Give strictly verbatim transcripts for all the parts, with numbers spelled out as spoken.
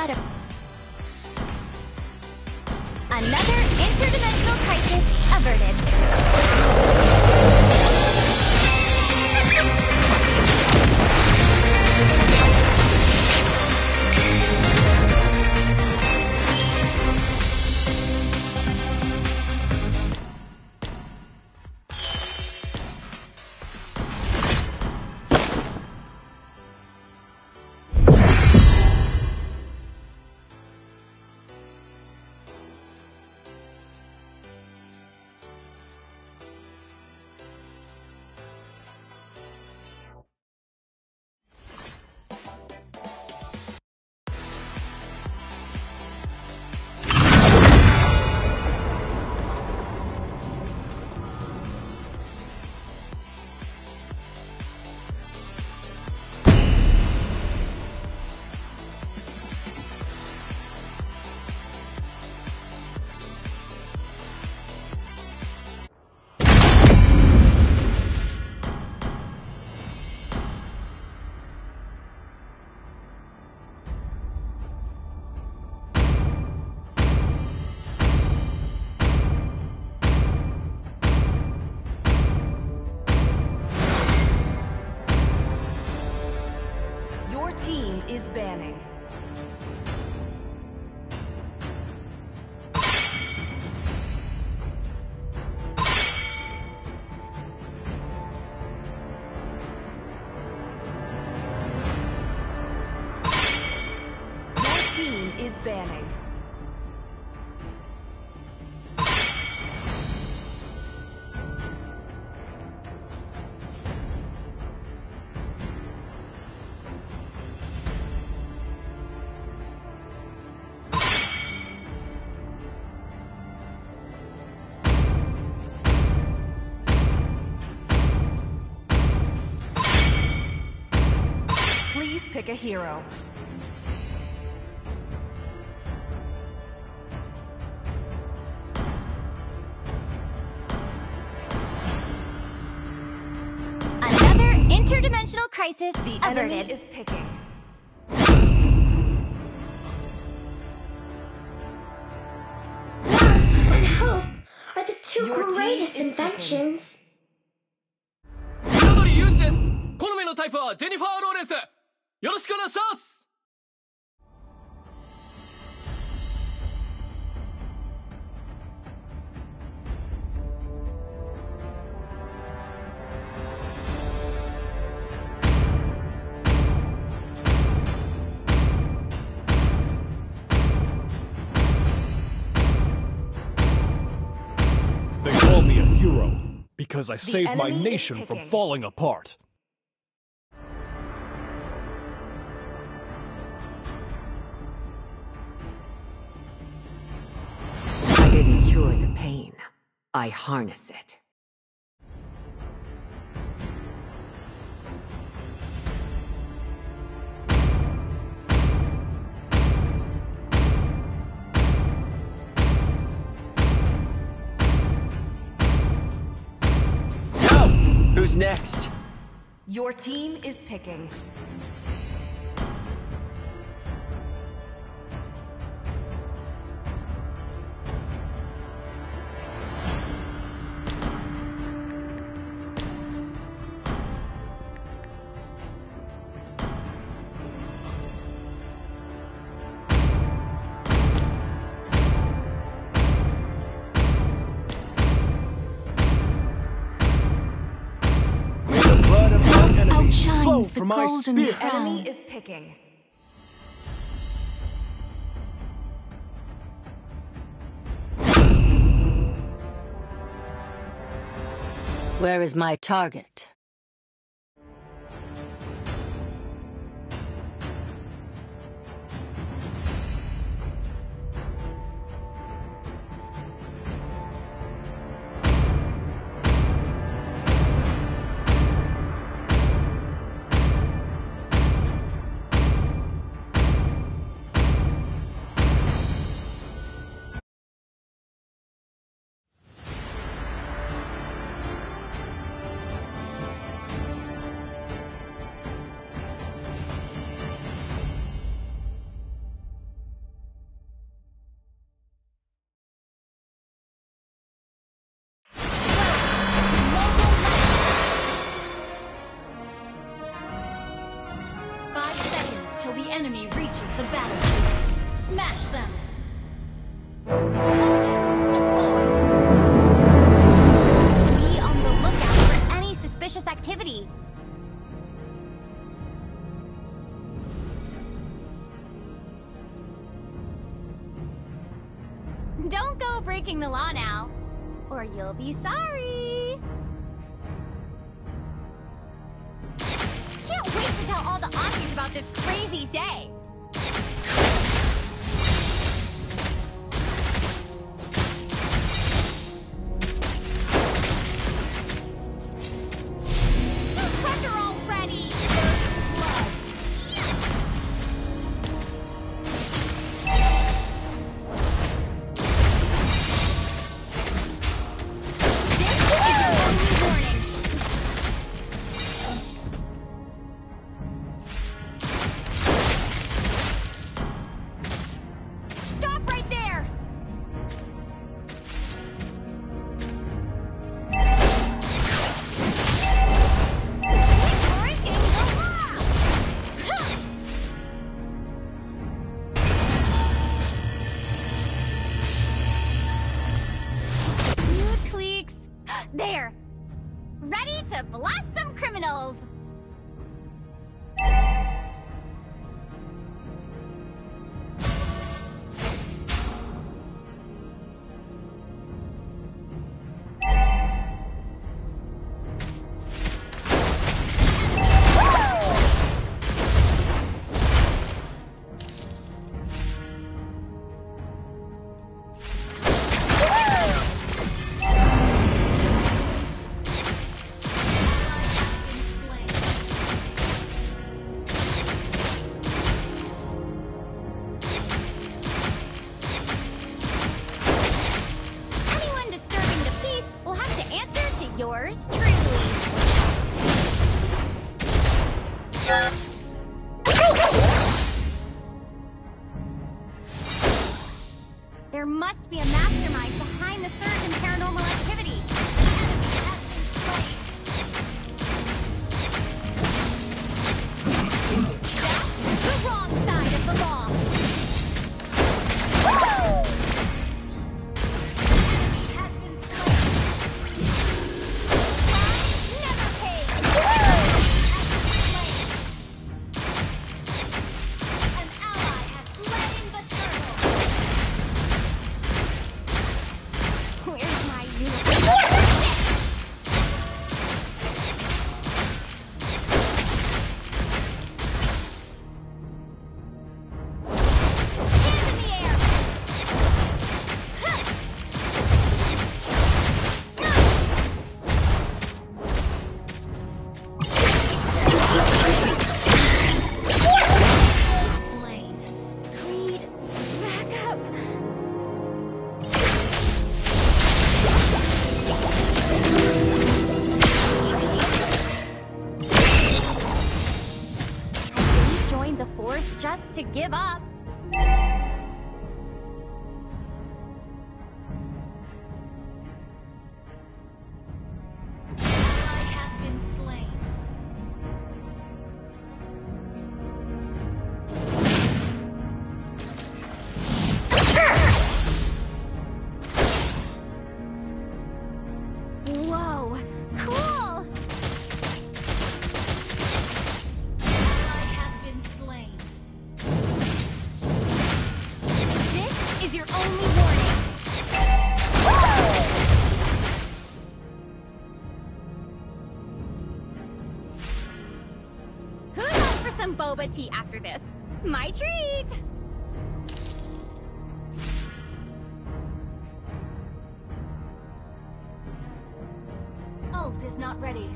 shadow. Another interdimensional crisis averted. Team is banning. Your team is banning. Please pick a hero. Another interdimensional crisis The averted. enemy is picking. Love and hope are the two Your team greatest is inventions. 彩りユージです。好みのタイプはジェニファー・ローレンス。よろしくお願いします。 They call me a hero because I saved my enemy is nation from picking. falling apart. I didn't cure the pain. I harness it. So, who's next? Your team is picking. May the blood of my enemies flow Outshines the from my golden spear. crown. Enemy is picking. Where is my target? reaches the battlefield. Smash them! All troops deployed. Be on the lookout for any suspicious activity. Don't go breaking the law now, or you'll be sorry. Can't wait to tell all the aunties about this crazy day. Surrender already! First blood. This is your only warning. Stop right there! Breaking the law! Huh. New tweaks. There! Ready to blast some criminals! Anyone disturbing the peace will have to answer to yours truly. There must be a mastermind behind the surge in paranormal activity. Enemy has been slain. That's the wrong side of the law. Enemy has been slain. Crime never pays. An ally has slain the turtle. Where's my uniform? Hands in the air! Huh. Slain. Creed, back up! I didn't join the Force just to give up. Ally has been slain. Whoa, cool! Ally has been slain. This is your only warning. Who's up for some boba tea after this? My treat! Ult is not ready.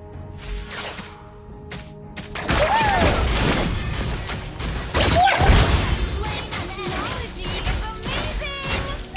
Technology is amazing!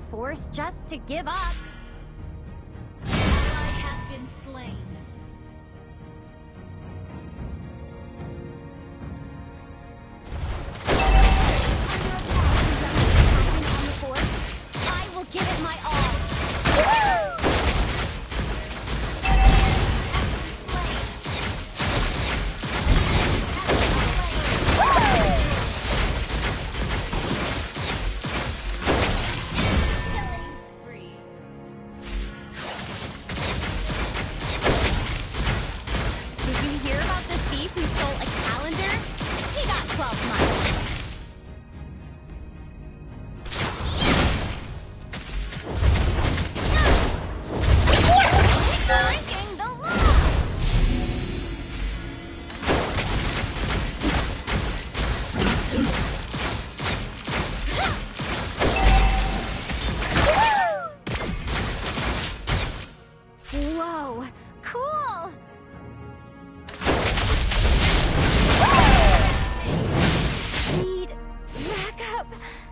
Force just to give up. Ally has been slain. On the Force, I will give it my all. Whoa, cool! Need backup.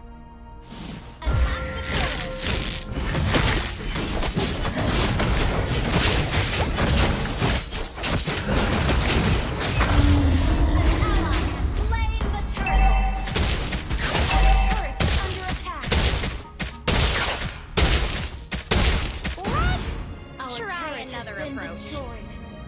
Try another approach. Destroyed.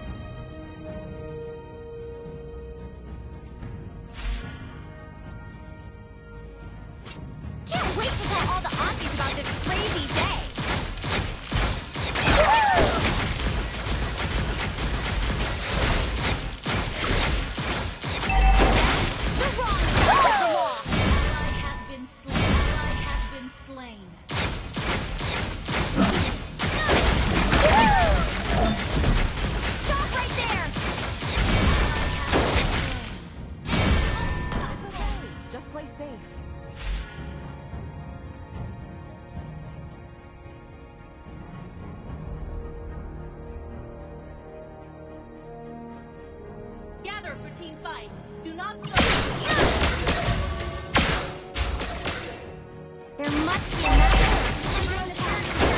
Can't wait to tell all the aunties about this crazy day. The wrong side of the wall. Ally has been slain. Ally has been slain. Stop right there! Just play safe. Gather for team fight. Do not slow. There must be a master under attack.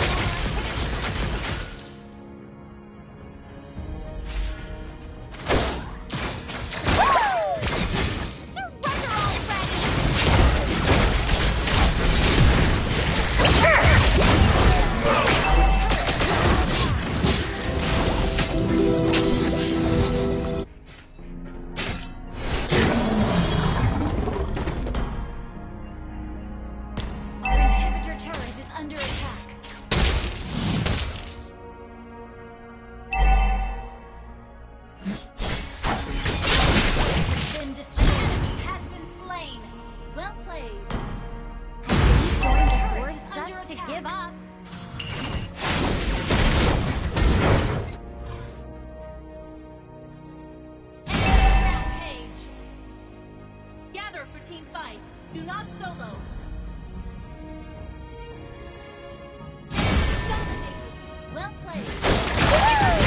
Surrender Our inhibitor turret is under attack. Been destroyed. Enemy has been slain. Well played. Join the Turret Force is under just to attack. give up. Rampage. Gather for team fight. Do not solo. Dominating. Well played.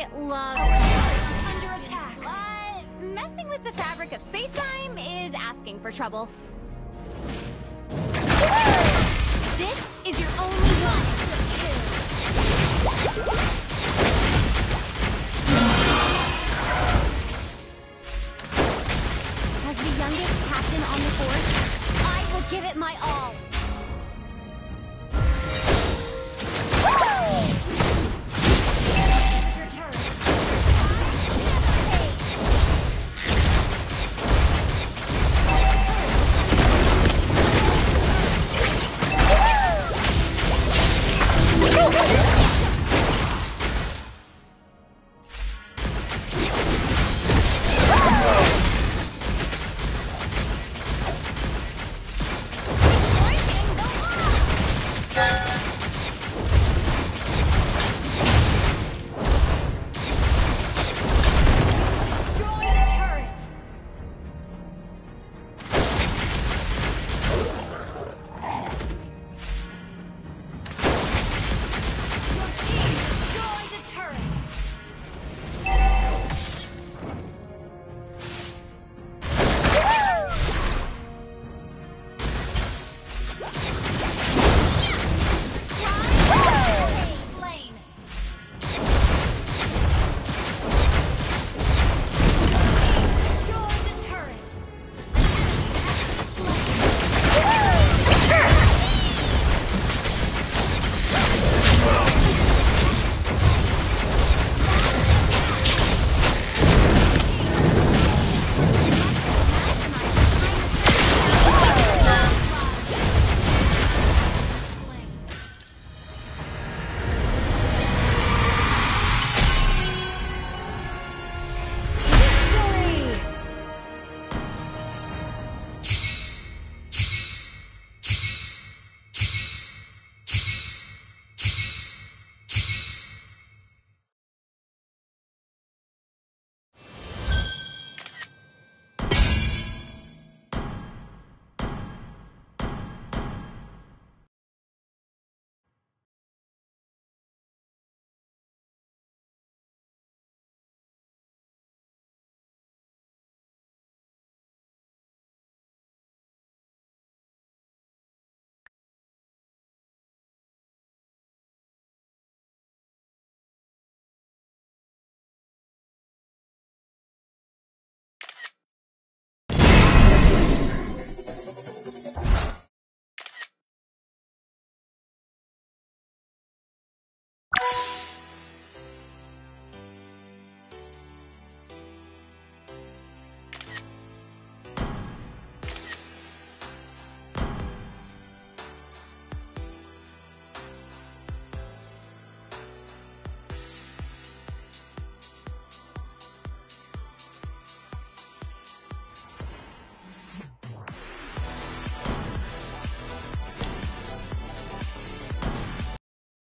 loves Under attack. but messing with the fabric of space-time is asking for trouble. This is your only one. As the youngest captain on the force,